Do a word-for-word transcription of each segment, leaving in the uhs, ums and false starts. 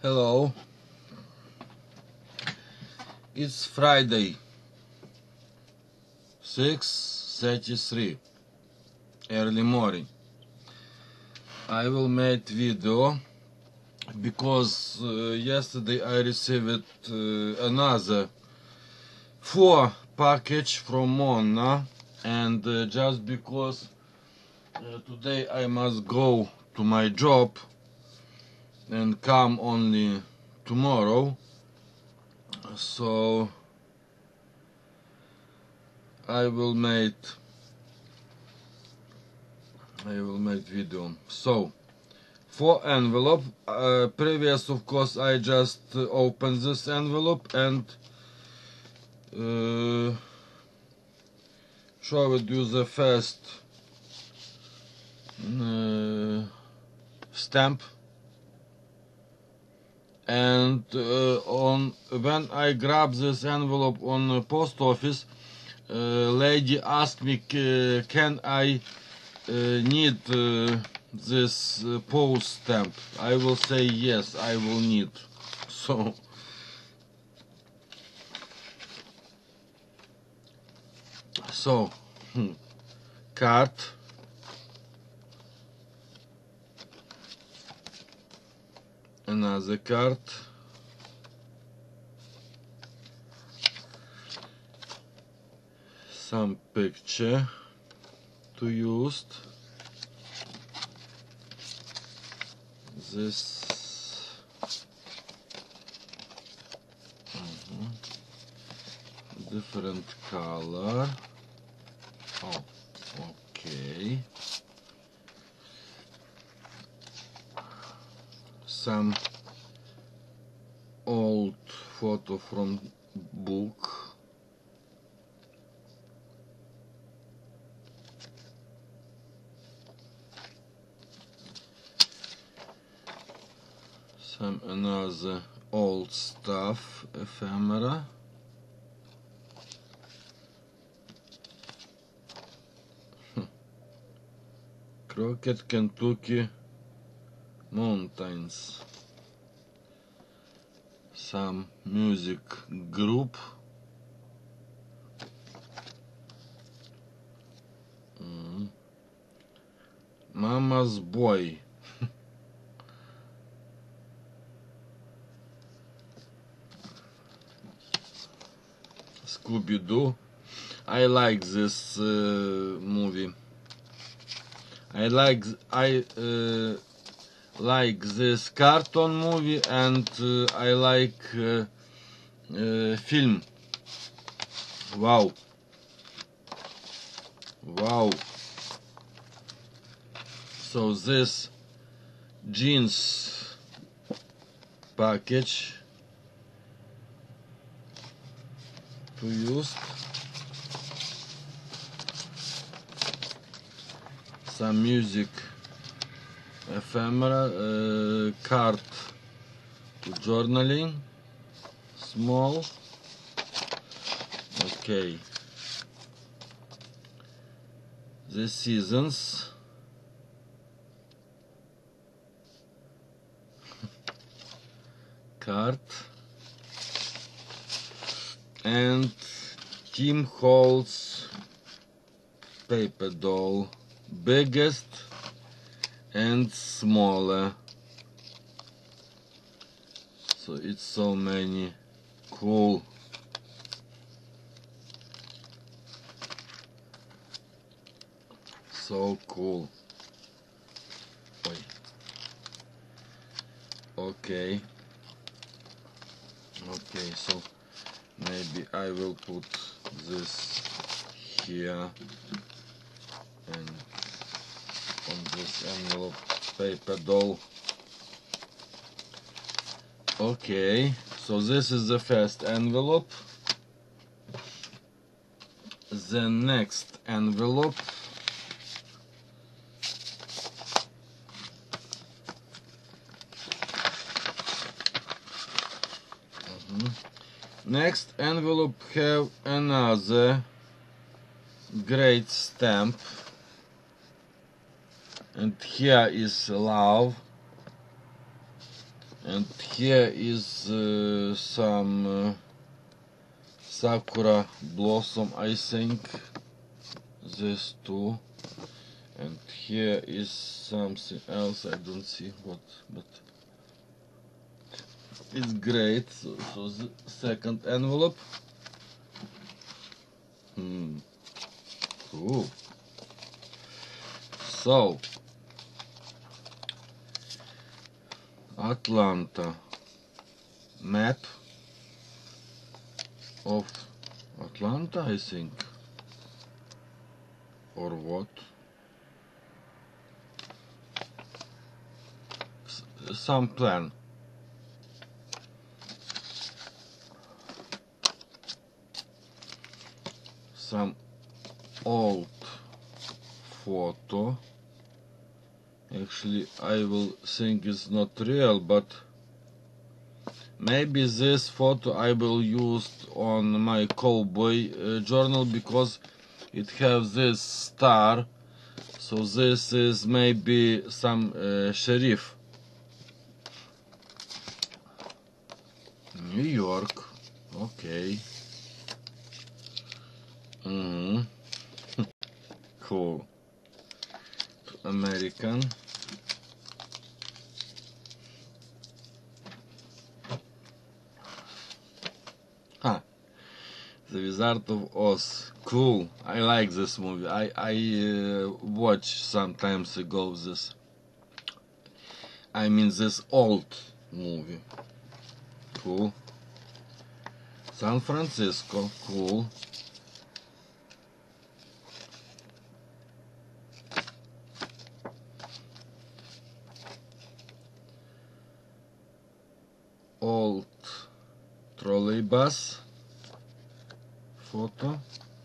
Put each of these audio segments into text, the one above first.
Hello, it's Friday, six thirty-three, early morning. I will make video because uh, yesterday I received uh, another four package from Monna, and uh, just because uh, today I must go to my job and come only tomorrow, so I will make I will make video. So for envelope, uh, previous of course I just uh, opened this envelope and uh, showed you the first uh, stamp, and uh, on when I grab this envelope on the post office, uh, lady asked me uh, can I uh, need uh, this uh, post stamp. I will say yes, I will need. So so hmm, card, another card, some picture to use, this uh-huh, different color. Oh, okay. Some old photo from book. Some another old stuff, ephemera. Crooked Kentucky Mountains. Some music group. Mm. Mama's Boy. Scooby-Doo. I like this uh, movie. I like I uh, like this cartoon movie, and uh, I like uh, uh, film. Wow, wow. So this jeans package to use. Some music ephemera, uh, card to journaling, small. Okay. The seasons. Card. And Tim Holtz paper doll, biggest and smaller. So it's so many cool. So cool. Oi. Okay. Okay, so maybe I will put this here and on this envelope paper doll. Okay, so this is the first envelope. The next envelope mm-hmm. Next envelope have another great stamp, and here is love. And here is uh, some uh, sakura blossom, I think. This too. And here is something else, I don't see what, but it's great. So, so the second envelope. Hmm. Cool. So, Atlanta map of Atlanta, I think, or what? S some plan. Some old photo. Actually, I will think it's not real, but maybe this photo I will use on my cowboy uh, journal, because it has this star. So this is maybe some uh, sheriff. New York. Okay. Mm-hmm. Cool. American. Huh. The Wizard of Oz. Cool. I like this movie. I I uh, watched some times ago this. I mean this old movie. Cool. San Francisco. Cool. Old trolley bus photo.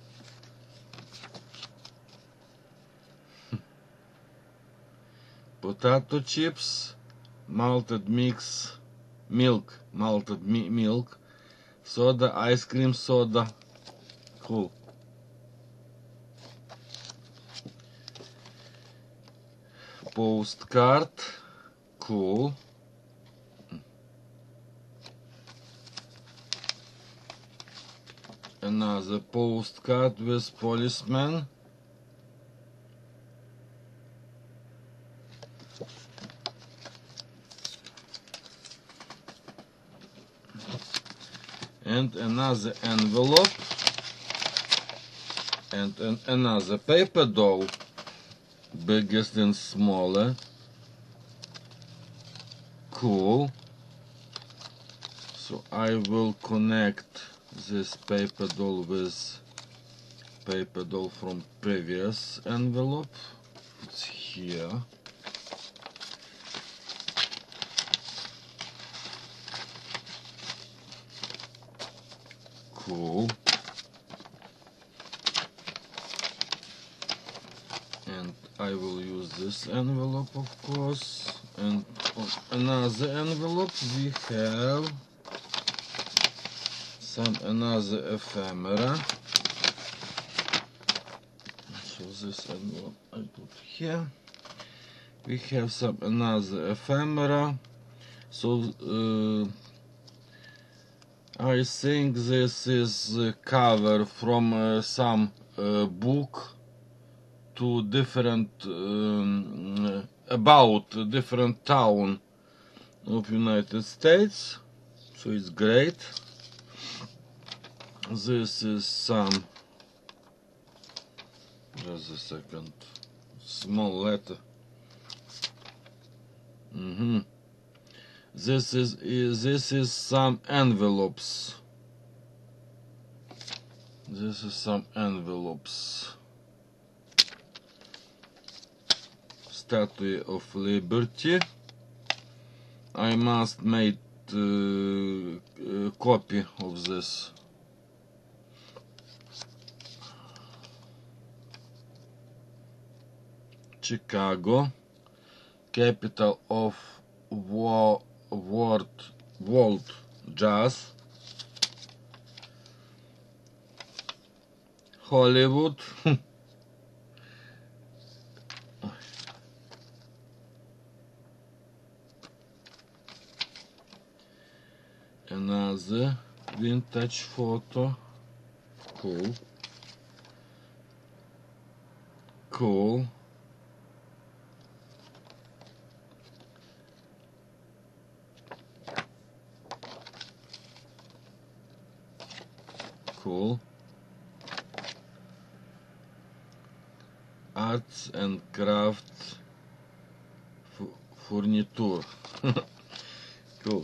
Potato chips, malted mix, milk, malted mi milk, soda, ice cream soda. Cool. Postcard. Cool. Another postcard with policeman. And another envelope. And an another paper doll. Biggest and smaller. Cool. So I will connect this paper doll with paper doll from previous envelope. It's here. Cool. And I will use this envelope, of course. And on another envelope we have some another ephemera. So this envelope I put here. We have some another ephemera. So uh, I think this is a cover from uh, some uh, book to different um, about a different town of United States. So it's great. This is some, just a second, small letter. Mm-hmm. This is, is this is some envelopes. This is some envelopes. Statue of Liberty. I must make uh, a copy of this. Chicago, capital of wo world, world jazz. Hollywood. another vintage photo. Cool. Cool. Cool. Arts and craft furniture. Cool.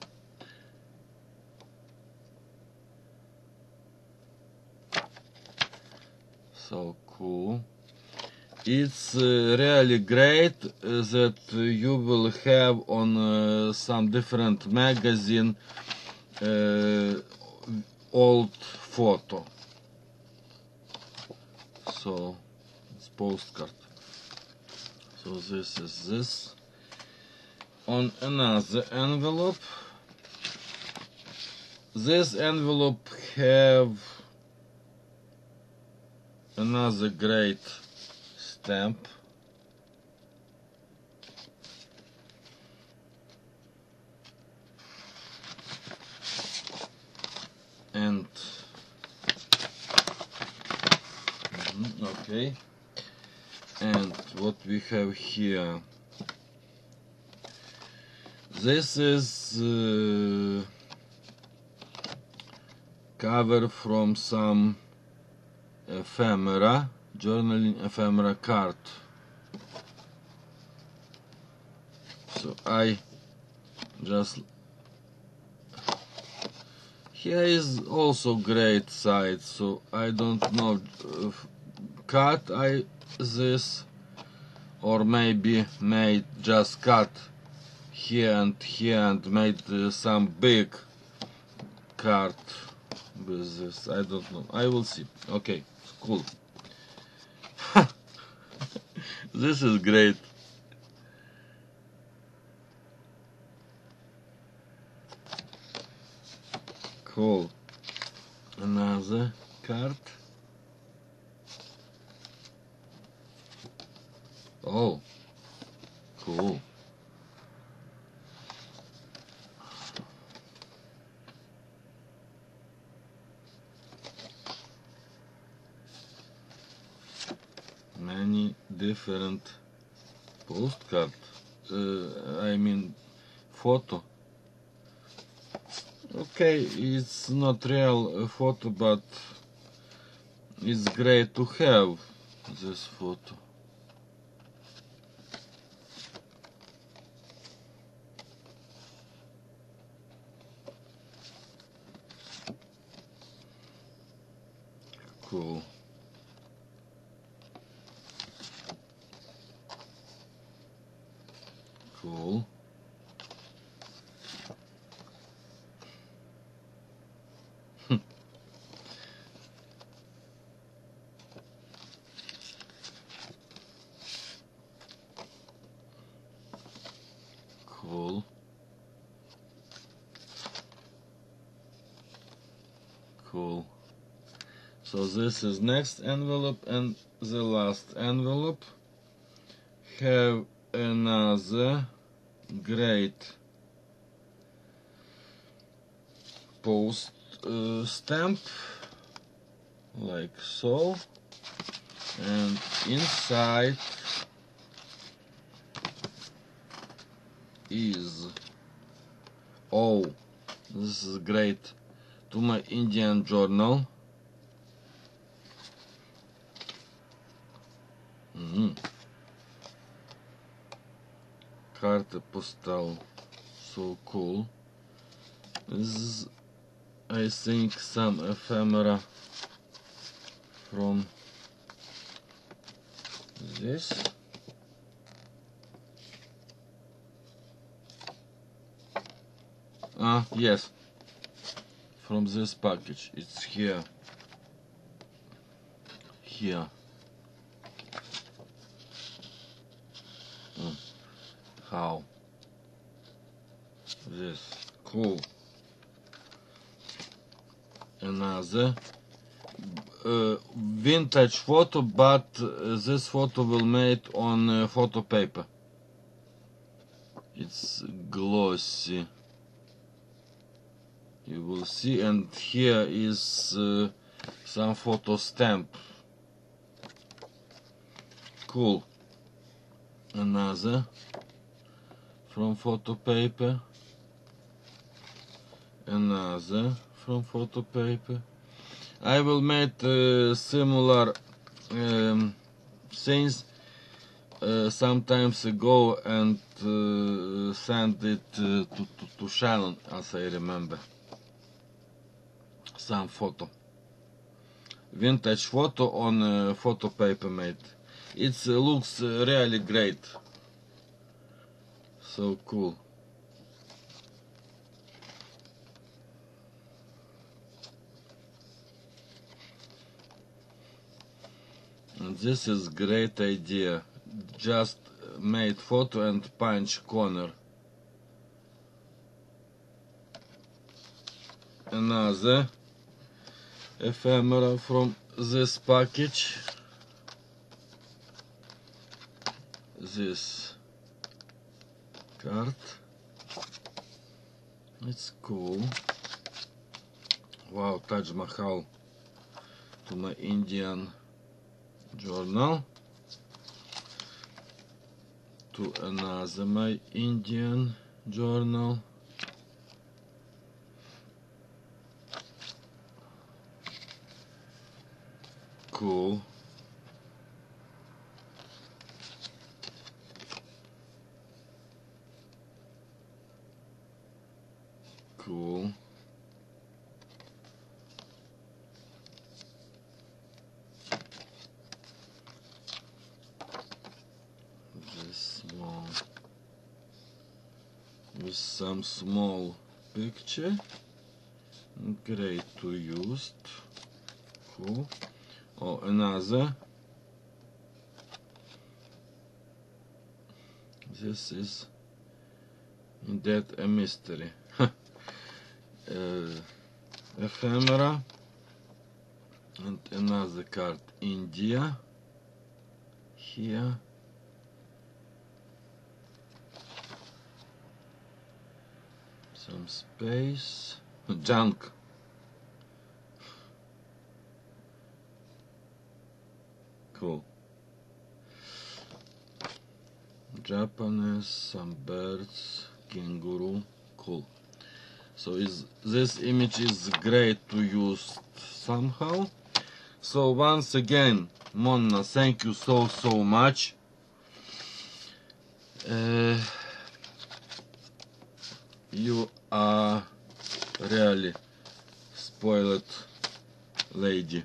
So cool. It's uh, really great uh, that uh, you will have on uh, some different magazine uh, old photo. So it's postcard. So this is this. On another envelope. This envelope have another great stamp. And mm-hmm, okay. And what we have here. This is uh, cover from some ephemera, journaling ephemera card. So I just, here is also great side, so I don't know, uh, cut I this or maybe made just cut here and here and made uh, some big card with this. I don't know. I will see. Okay, cool. This is great. Cool. Another card. Oh, cool. Many different postcard, uh, I mean photo. Okay, it's not real uh, photo, but it's great to have this photo. Cool. Cool. Cool. Cool. So this is next envelope, and the last envelope have another great post uh, stamp like so, and inside is, oh, this is great, to my Indian journal. Mm-hmm. Carte postal, so cool. This is, I think, some ephemera from this. Ah, yes, from this package. It's here. Here. Mm. How? This. Cool. Another uh, vintage photo, but uh, this photo will made on uh, photo paper. It's glossy. You will see, and here is uh, some photo stamp. Cool. Another from photo paper. Another from photo paper. I will make uh, similar um, things uh, sometimes ago and uh, send it uh, to, to, to Shannon, as I remember. Some photo. Vintage photo on uh, photo paper made. It uh, looks uh, really great. So cool. And this is great idea. Just made photo and punch corner. Another ephemera from this package. This card. It's cool. Wow, Taj Mahal to my Indian journal. To another my Indian journal. Cool. Cool. This one with some small picture. Great to use. Cool. Oh, another. This is indeed a mystery. uh, ephemera. And another card, India. Here. Some space. Junk. Cool. Japanese, some birds, kangaroo. Cool. So is this image is great to use somehow. So once again, Monna, thank you so so much. Uh, you are really spoiled lady.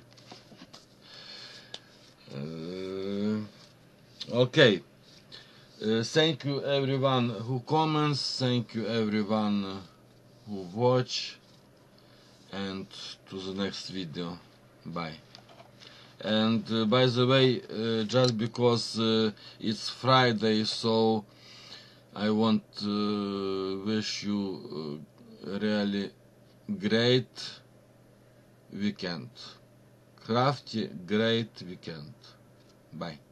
Uh, okay. Uh, thank you everyone who comments. Thank you everyone uh, who watch. And to the next video. Bye. And uh, by the way, uh, just because uh, it's Friday, so I want to uh, wish you uh, really great weekend. Crafty, great weekend. Bye.